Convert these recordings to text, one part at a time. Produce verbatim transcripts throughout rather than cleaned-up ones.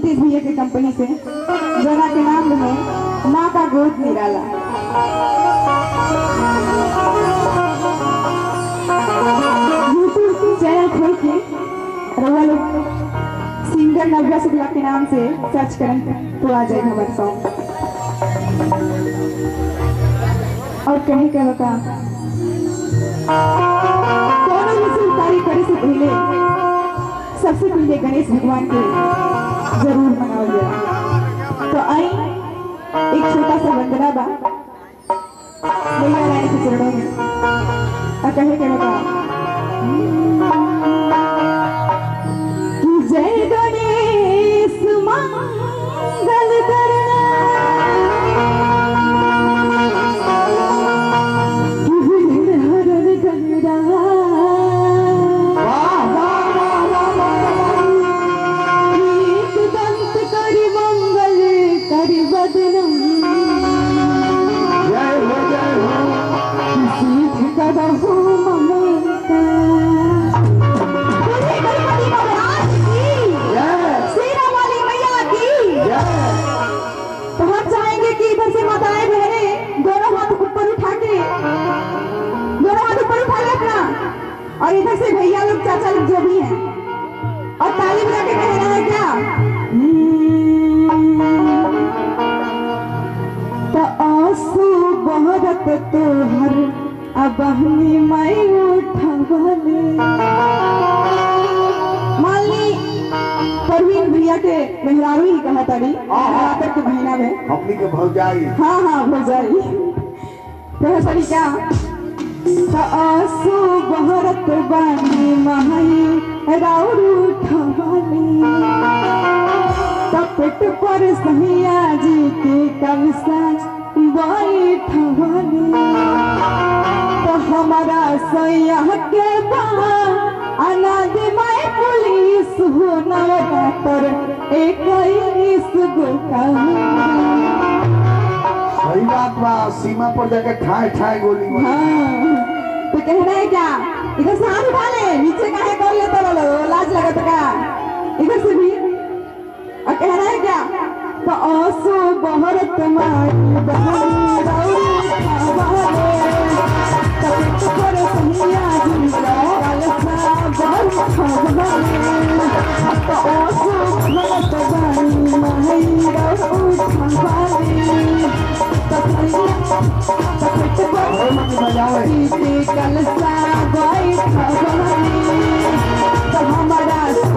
नीतीश भैया के कंपनी से जना के नाम है माँ का गोद निराला। यूट्यूब की चैनल खोल के रवा लोग सिंगर नव्या शुक्ला के नाम से सर्च करें तो आ जाएगा हमारे सॉन्ग। और कहीं का बता दोनों में कार्य करे से पहले सबसे पहले गणेश भगवान के जरूर मनाओ जाए। तो आई एक छोटा सा वंदना बा मैया रानी के चरणों में और कहे के बता जय गणेश मंगल करना हरण गंगा एक दंत करि मंगल करि बदनम जय हो जय हो सिद्ध करहु ममता। तो हम चाहेंगे कि इधर से माताएं बहनें दोनों हाथ ऊपर उठा के दोनों हाथ ऊपर उठा ले अपना, और इधर से भैया लोग चाचा लोग जो भी हैं और ताली बजा के कहना है क्या तो आंसू बहरत तोहर अबहनी माई उठवले। मान ली परवीन भैया के मेहरारू ही कहा तारी नवरात्र के महीना में अपनी के भौजाई हाँ हाँ भौजाई कहा तारी क्या तो आंसू बहरत बानी माई राउर उठवले। तो पेट पर सहिया जी के कलसा बैठवले। तो हमारा सैया के अनाद माई पुलिस हो नवरात्र इक्कीस गो का। सही बात बा, सीमा पर जाके ठाए ठाए गोली मारी। हाँ तो कहना है क्या इधर से हाथ उठा ले, नीचे काहे कर लेते बोलो लाज लगत का, इधर से भी। और कहना है क्या तो आंसू बहरत माई बहनी राउर खावाले। तब पर सहिया जी कलसा बैठवले। तो आंसू बहरत बानी माई राउर खावाले। तब पर कलसा बैठवले। तो हमारा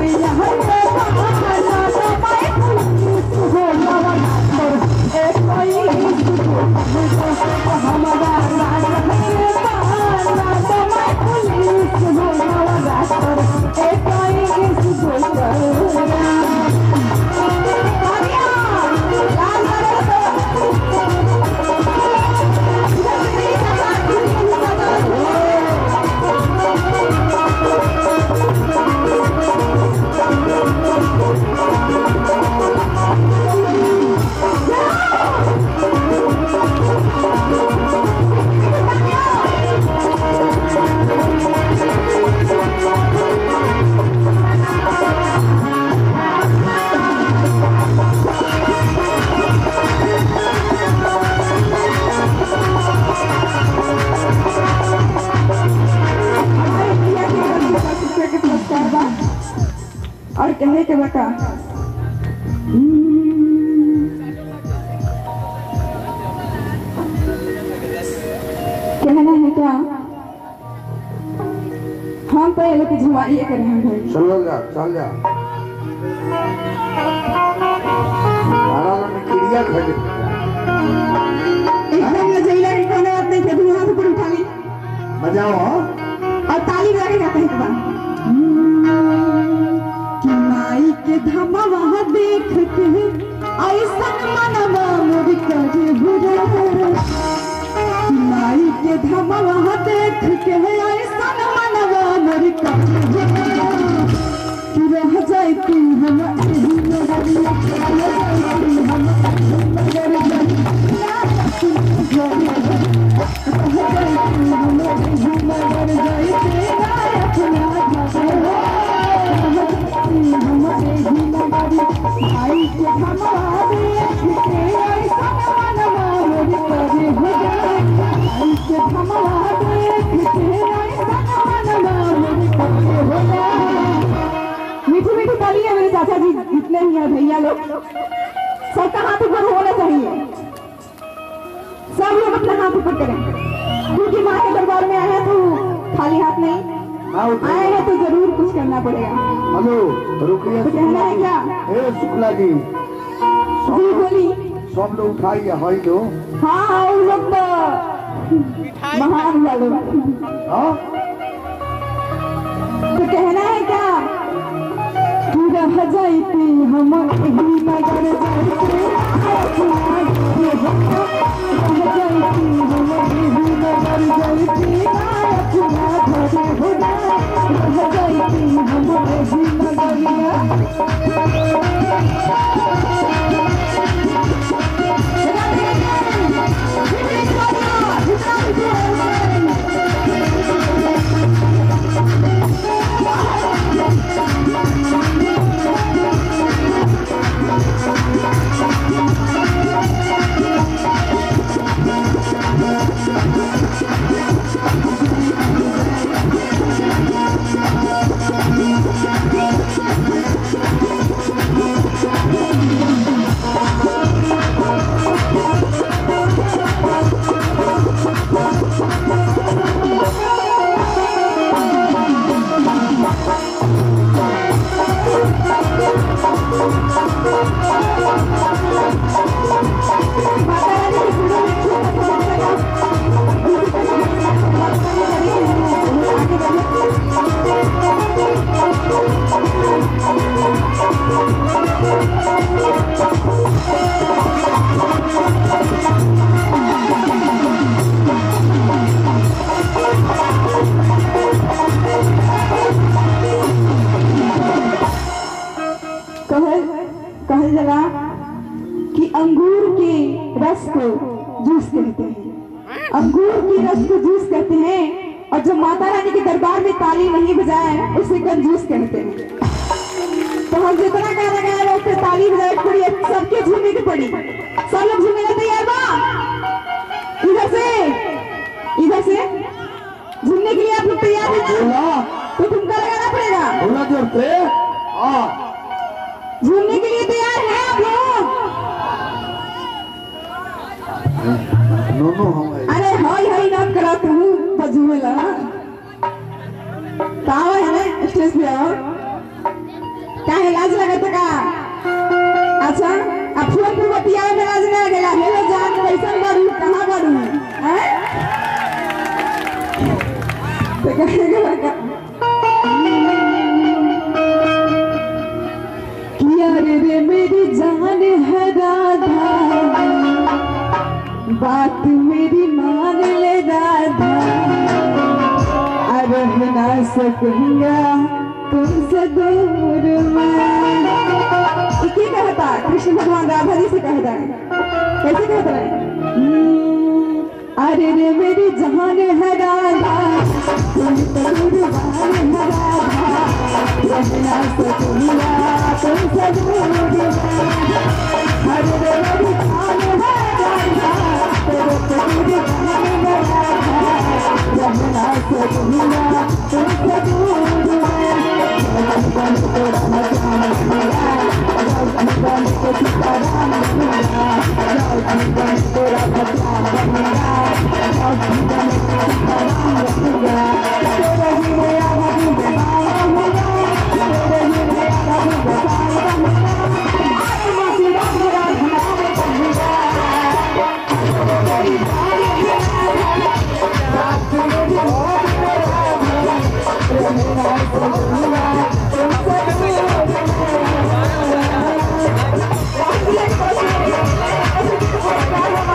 और कहने के बता कहना है क्या हम तो ये लोग की झुमारिए कर रहे हैं। चलो जा चल जा आराम में क्रिया खड़े एकदम लजैला की कोने बात नहीं थे, हाथ ऊपर उठा ली बजाओ और ताली बजा के कहते हैं के बाद माई के धमवा देख के ऐसा मनवा मोर करे बुरा। माई के धमवा देख के ऐसा मनवा मोर करे बुरा। तू रह जाए तू हम आई ऐसे भमला देख तेरा सनमनवा मेरे कमले होला। मीठी मीठी तालियां मेरे चाचा जी जितने ही हैं भैया लोग सबका हाथ ऊपर होना चाहिए। सब लोग अपना हाथ ऊपर करें क्योंकि माँ के दरबार में आए हैं तो खाली हाथ नहीं आए हैं तो जरूर कुछ करना पड़ेगा। हेलो रुकिए, तो कहना है क्या? हे शुक्ला जी जी बोली। सब लोग उठाइए हाई लो। हाँ हाँ उन लोग तो महान वाले। हाँ तो कहना है क्या? तू रह जाती हम यही नगर जाते कहल जला कि अंगूर के रस को जूस कहते हैं। अंगूर के रस को जूस कहते हैं और जो माता रानी के दरबार में ताली नहीं बजाए उसे कंजूस कहते हैं। तो हम जितना गाना गाए उस पर ताली बजाए पड़ी, सबके झूमने की पड़ी। सब लोग झूमने का तैयार बा? इधर से इधर से झूमने के लिए आप लोग तैयार हैं? तो तुमका लगाना पड़ेगा। झूमने के लिए तैयार हैं आप लोग? नो नो हम अरे हाय हाय ना करा तुम बजूमे ला तावा है ना स्टेज पे आओ। क्या है लाज लगा तो का? अच्छा अब फोन पे बतिया में लाज ना लगेगा। हेलो जान कैसन बारू कहां बारू हैं? तो कहेगा लगा रे रे मेरी जान है राधा बात मेरी मान ले राधा रह ना सकूंगा तुमसे दूर मैं। क्या कहता कृष्ण भगवान राधा जी से कहता है? कैसे कहता है? अरे रे मेरी जान है राधा तुम तो कुर्बान है राधा रह ना सकूंगा तुमसे दूर मैं। अरे रे मेरी जान है राधा तेरे तो कुर्बान है राधा रह ना सकूंगा तुमसे दूर मैं। बन तेरा मकान मेरा बन को सीताराम मेरा बन तेरा भगवान मेरा बन सीताराम मेरा तेरे ही मेरा भगवान मेरा तेरे ही मेरा भगवान मेरा आज मसीहा मेरा भगवान मेरा तेरी बात मेरी मेरा मेरा तुमसे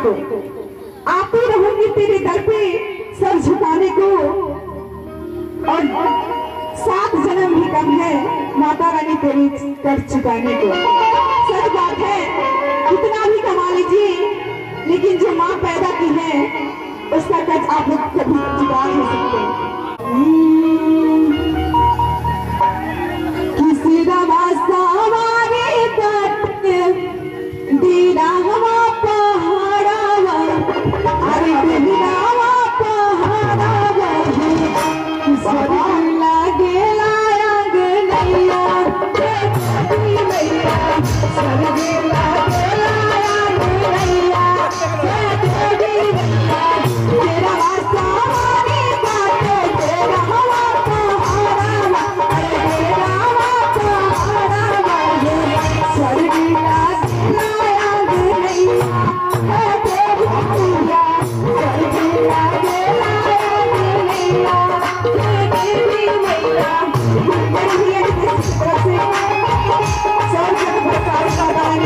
को, आती रहूंगी तेरे दर पे सर झुकाने को, और सात जन्म भी कम है माता रानी तेरी कर चुकाने को। सच बात है, कितना भी कमा लीजिए लेकिन जो माँ पैदा की है उसका कर्ज आप लोग कभी चुका नहीं सकते। किसी रास्ता हमारे काटे दीना हवा पहाड़ा, अरे दीना हवा पहाड़ा, स्वर्ग लागे लायग नैया, मैया स्वर्ग लागे लायग नैया, तेरा रास्ता हमारे काटे तेरा हवा पहाड़ा, अरे तेरा हवा पहाड़ा, स्वर्ग लागे लायग नैया, तेरी मैया स्वर्ग लागे लायग नैया, तेरी मैया। मेरी ये तरफ से सब जगह प्रचार का गाने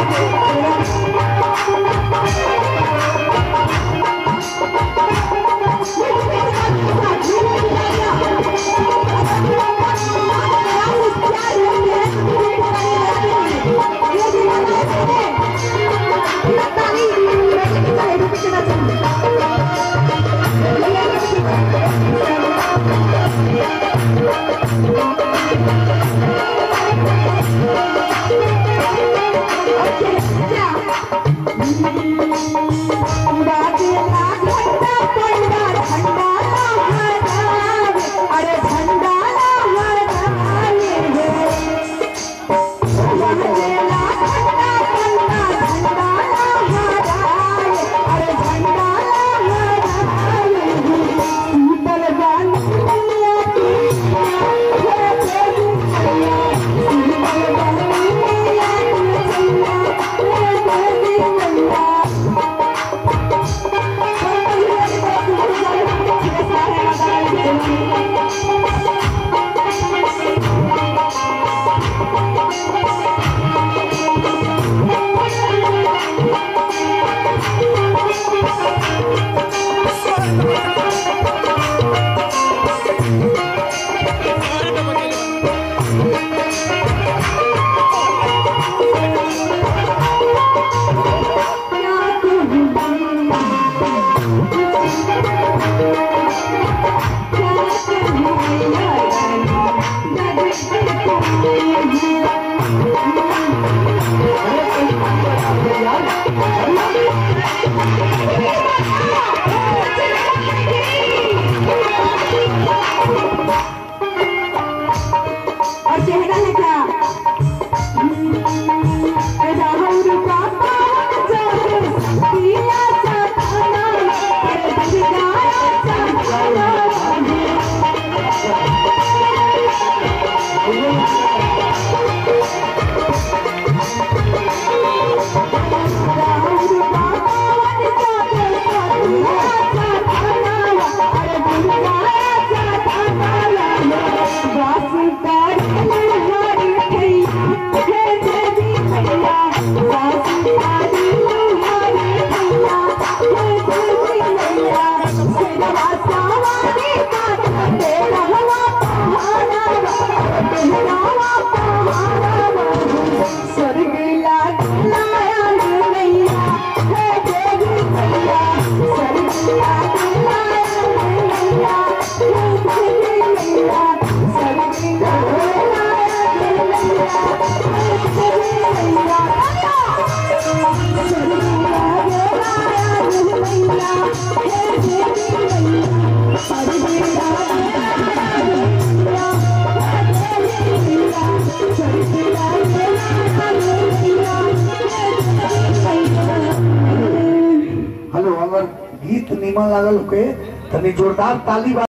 गीत निमन लागल के तनी जोरदार ताली।